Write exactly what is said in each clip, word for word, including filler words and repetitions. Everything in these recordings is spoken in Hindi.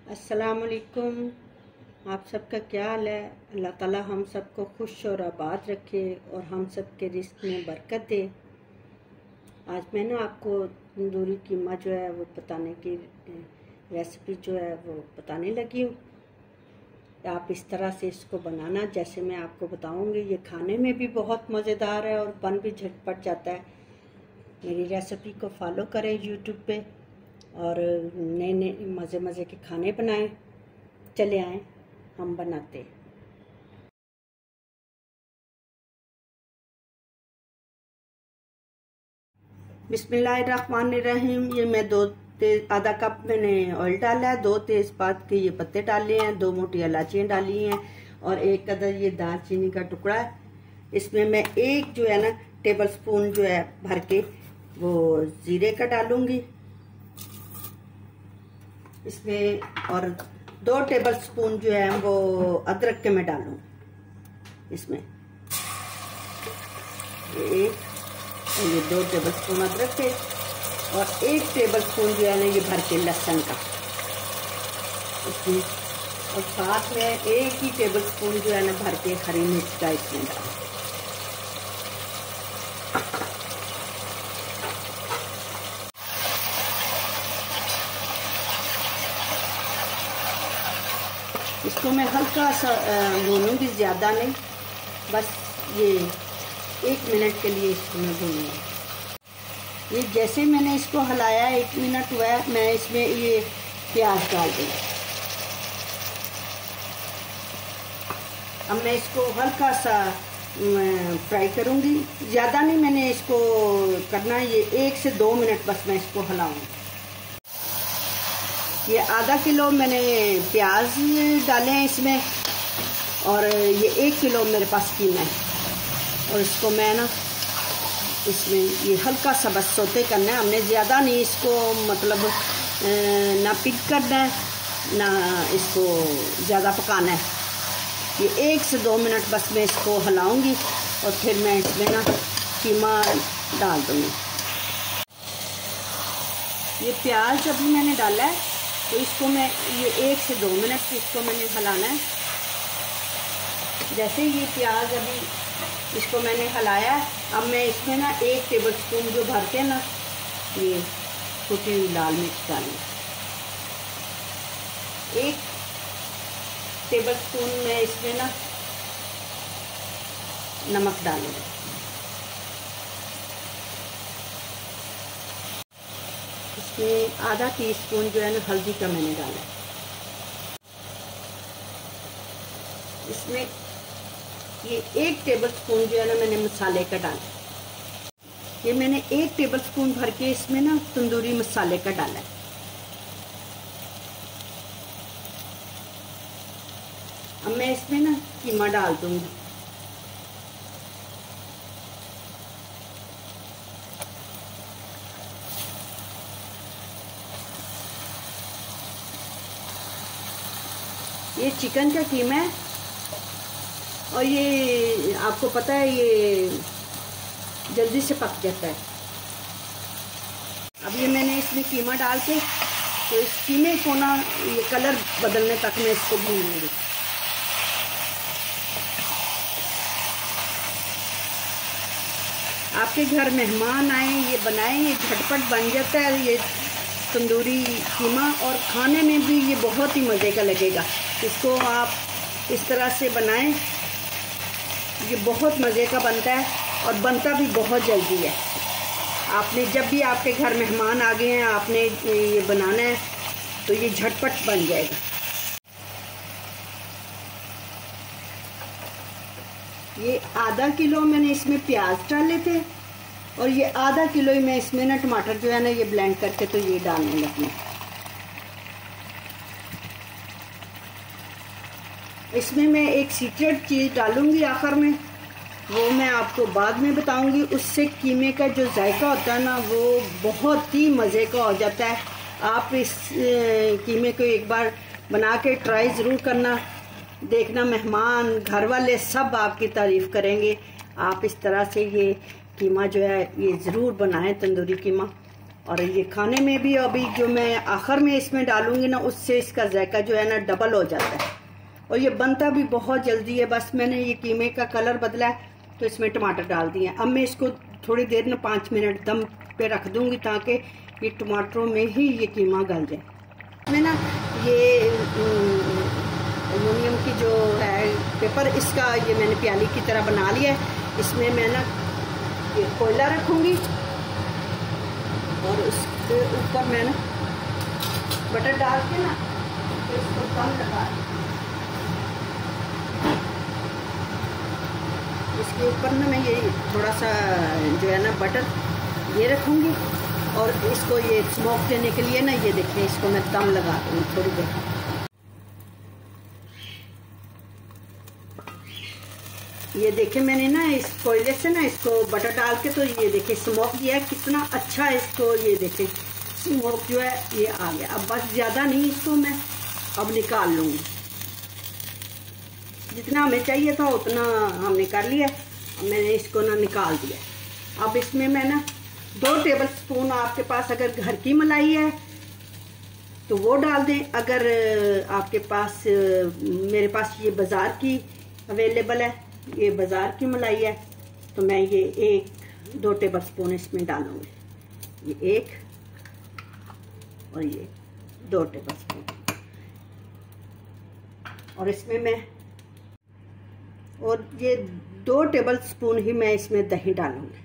अस्सलामुअलैकुम। आप सबका क्या हाल है? अल्लाह ताला हम सबको खुश और आबाद रखे और हम सब के रिस्क में बरकत दे। आज मैं ना आपको तंदूरी कीमा जो है वो बताने की रेसिपी जो है वो बताने लगी हूँ। आप इस तरह से इसको बनाना जैसे मैं आपको बताऊँगी। ये खाने में भी बहुत मज़ेदार है और बन भी झटपट जाता है। मेरी रेसिपी को फॉलो करें यूट्यूब पे और नए नए मज़े मज़े के खाने बनाएं। चले आएं हम बनाते हैं। बिस्मिल्लाहिर्रहमानिर्रहीम। ये मैं दो तेज आधा कप मैंने ऑयल डाला है, दो तेज़पात के ये पत्ते डाले हैं, दो मोटी इलायचियाँ डाली हैं और एक कदर ये दालचीनी का टुकड़ा है। इसमें मैं एक जो है ना टेबल स्पून जो है भर के वो ज़ीरे का डालूंगी इसमें, और दो टेबल स्पून जो है वो अदरक के मैं डालूंगी इसमें। एक और ये दो टेबल स्पून अदरक के और एक टेबल स्पून जो है ना ये भर के लहसुन का इसमें, और साथ में एक ही टेबल स्पून जो है ना भर के हरी मिर्च का इसमें डाल। इसको मैं हल्का सा भूनूंगी, ज़्यादा नहीं, बस ये एक मिनट के लिए इसको मैं भूनूंगी। ये जैसे मैंने इसको हलाया एक मिनट हुआ है, मैं इसमें ये प्याज डाल दूँगी। अब मैं इसको हल्का सा फ्राई करूँगी, ज़्यादा नहीं मैंने इसको करना, ये एक से दो मिनट बस मैं इसको हलाऊँगी। ये आधा किलो मैंने प्याज डाले हैं इसमें और ये एक किलो मेरे पास कीमा है और इसको मैं ना इसमें ये हल्का सा बस सोते करना है। हमने ज़्यादा नहीं इसको मतलब ना पिक करना है ना इसको ज़्यादा पकाना है। ये एक से दो मिनट बस मैं इसको हिलाऊंगी और फिर मैं इसमें ना कीमा डाल दूँगी। ये प्याज अभी मैंने डाला है तो इसको मैं ये एक से दो मिनट इसको मैंने हिलाना है। जैसे ये प्याज अभी इसको मैंने हिलाया, अब मैं इसमें ना एक टेबल स्पून जो भर के ना ये कुटी हुई लाल मिर्च डालूँ, एक टेबल स्पून में इसमें ना नमक डालूँगी। इसमें आधा टीस्पून जो है ना हल्दी का मैंने डाला है। इसमें ये एक टेबल स्पून जो है ना मैंने मसाले का डाला। ये मैंने एक टेबल स्पून भर के इसमें ना तंदूरी मसाले का डाला है। अब मैं इसमें ना कीमा डाल दूंगी। ये चिकन का कीमा है और ये आपको पता है ये जल्दी से पक जाता है। अब ये मैंने इसमें कीमा डाल के तो इस कीमे को ना ये कलर बदलने तक मैं इसको भूनूंगी। आपके घर मेहमान आए ये बनाएं, ये झटपट बन जाता है ये तंदूरी कीमा और खाने में भी ये बहुत ही मज़े का लगेगा। इसको आप इस तरह से बनाएं, ये बहुत मज़े का बनता है और बनता भी बहुत जल्दी है। आपने जब भी आपके घर मेहमान आ गए हैं आपने ये बनाना है तो ये झटपट बन जाएगा। ये आधा किलो मैंने इसमें प्याज डाले थे और ये आधा किलो ही मैं इसमें ना टमाटर जो है ना ये ब्लेंड करके तो ये डालने लगी। इसमें मैं एक सीक्रेट चीज़ डालूंगी आखिर में, वो मैं आपको बाद में बताऊंगी। उससे कीमे का जो जायका होता है ना वो बहुत ही मज़े का हो जाता है। आप इस कीमे को एक बार बना के ट्राई ज़रूर करना, देखना मेहमान घर वाले सब आपकी तारीफ़ करेंगे। आप इस तरह से ये कीमा जो है ये ज़रूर बनाएं, तंदूरी कीमा। और ये खाने में भी अभी जो मैं आखिर में इसमें डालूंगी ना, उससे इसका जायका जो है ना डबल हो जाता है और ये बनता भी बहुत जल्दी है। बस मैंने ये कीमे का कलर बदला है तो इसमें टमाटर डाल दिए। अब मैं इसको थोड़ी देर ना पाँच मिनट दम पे रख दूंगी ताकि ये टमाटरों में ही ये कीमा गल जाए। इसमें ना ये एल्युमिनियम की जो है पेपर, इसका ये मैंने प्याली की तरह बना लिया है। इसमें मैं ना ये कोयला रखूँगी और उसके ऊपर मैं ना बटर डाल के ना इसको दम लगा, इसके ऊपर ना मैं ये थोड़ा सा जो है ना बटर ये रखूँगी और इसको ये स्मोक देने के लिए ना ये देखें इसको मैं दम लगा दूँ थोड़ी देर। ये देखें मैंने ना इस कोयले से ना इसको बटर डाल के तो ये देखें स्मोक दिया है, कितना अच्छा इसको ये देखें स्मोक जो है ये आ गया। अब बस ज़्यादा नहीं, इसको मैं अब निकाल लूँगी। जितना हमें चाहिए था उतना हमने कर लिया। अब मैंने इसको ना निकाल दिया। अब इसमें मैं ना दो टेबल स्पून, आपके पास अगर घर की मलाई है तो वो डाल दें। अगर आपके पास, मेरे पास ये बाज़ार की अवेलेबल है, ये बाज़ार की मलाई है, तो मैं ये एक दो टेबल स्पून इसमें डालूंगी। ये एक और ये दो टेबल स्पून, और इसमें मैं और ये दो टेबल स्पून ही मैं इसमें दही डालूंगी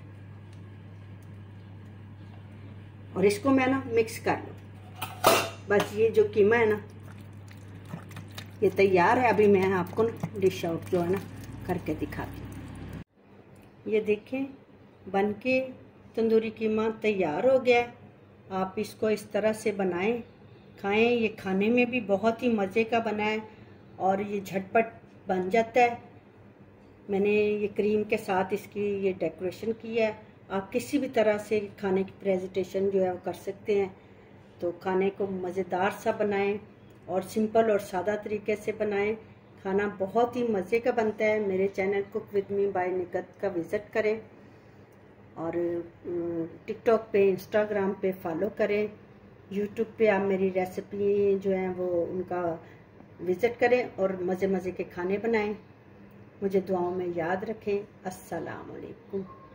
और इसको मैं ना मिक्स कर लूँ। बस ये जो कीमा है ना ये तैयार है। अभी मैं आपको ना डिश आउट जो है ना करके दिखाती हूँ। ये देखें बन के तंदूरी कीमा तैयार हो गया। आप इसको इस तरह से बनाएं, खाएं। ये खाने में भी बहुत ही मज़े का बना है और ये झटपट बन जाता है। मैंने ये क्रीम के साथ इसकी ये डेकोरेशन की है। आप किसी भी तरह से खाने की प्रेजेंटेशन जो है वो कर सकते हैं। तो खाने को मज़ेदार सा बनाएं और सिंपल और सादा तरीके से बनाएं। खाना बहुत ही मज़े का बनता है। मेरे channel cook with me by निकत का विज़िट करें और टिकटॉक पे, इंस्टाग्राम पे फॉलो करें। यूट्यूब पे आप मेरी रेसिपी जो हैं वो उनका विज़िट करें और मज़े मज़े के खाने बनाएं। मुझे दुआओं में याद रखें। अस्सलाम वालेकुम।